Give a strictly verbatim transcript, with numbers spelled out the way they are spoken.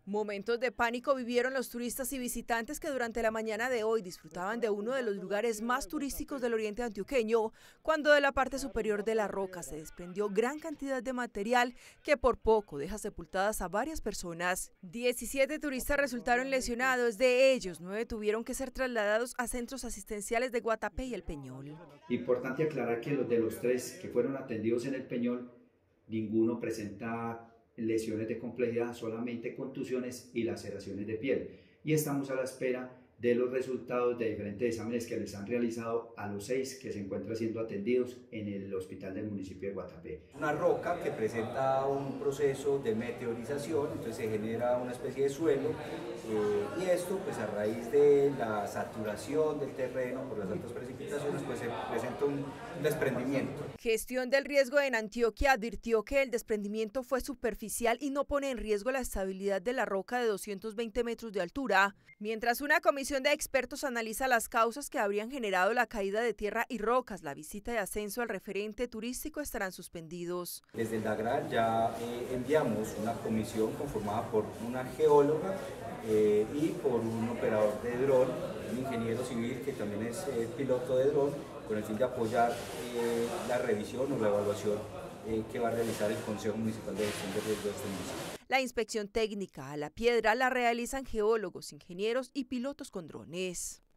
Momentos de pánico vivieron los turistas y visitantes que durante la mañana de hoy disfrutaban de uno de los lugares más turísticos del oriente antioqueño, cuando de la parte superior de la roca se desprendió gran cantidad de material que por poco deja sepultadas a varias personas. diecisiete turistas resultaron lesionados, de ellos nueve tuvieron que ser trasladados a centros asistenciales de Guatapé y El Peñol. Importante aclarar que los de los tres que fueron atendidos en El Peñol, ninguno presenta lesiones de complejidad, solamente contusiones y laceraciones de piel. Y estamos a la espera de los resultados de diferentes exámenes que les han realizado a los seis que se encuentran siendo atendidos en el hospital del municipio de Guatapé. Una roca que presenta un proceso de meteorización, entonces se genera una especie de suelo eh, y esto pues a raíz de la saturación del terreno por las altas precipitaciones pues se presenta un desprendimiento. Gestión del Riesgo en Antioquia advirtió que el desprendimiento fue superficial y no pone en riesgo la estabilidad de la roca de doscientos veinte metros de altura, mientras una comisión de expertos analiza las causas que habrían generado la caída de tierra y rocas. La visita y ascenso al referente turístico estarán suspendidos. Desde el DAGRAR ya eh, enviamos una comisión conformada por una geóloga eh, y por un operador de dron, un ingeniero civil que también es eh, piloto de dron, con el fin de apoyar eh, la revisión o la evaluación eh, que va a realizar el Consejo Municipal de Gestión de Riesgo de este municipio. La inspección técnica a la piedra la realizan geólogos, ingenieros y pilotos con drones.